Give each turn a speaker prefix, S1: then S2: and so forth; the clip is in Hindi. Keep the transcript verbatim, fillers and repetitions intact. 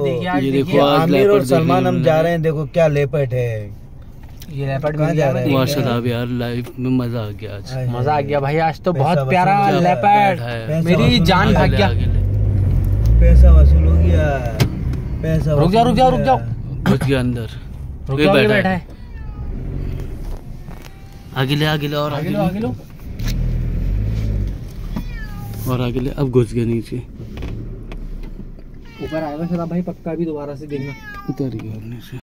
S1: ये देखो आमिर और सलमान हम जा रहे हैं, देखो क्या लेपर्ड है,
S2: ये लेपर्ड
S1: कहाँ जा रहे हैं?
S3: माशाल्लाह यार, लाइफ में मजा आ गया आज,
S2: मजा आ गया भाई, आज तो बहुत प्यारा लेपर्ड, मेरी जान भाग गया।
S1: पैसा वसूल हो गया, पैसा।
S2: रुक जाओ रुक जाओ रुक जाओ,
S3: घुस गया अंदर,
S2: रुक जाओ, ये बैठा है।
S3: आगे ले आगे ले और
S2: आगे लो आगे लो
S3: और आगे ले। अब घुस गया नीचे,
S2: ऊपर आएगा शराब भाई पक्का, भी दोबारा से देखना।
S3: उतर गया अपने से।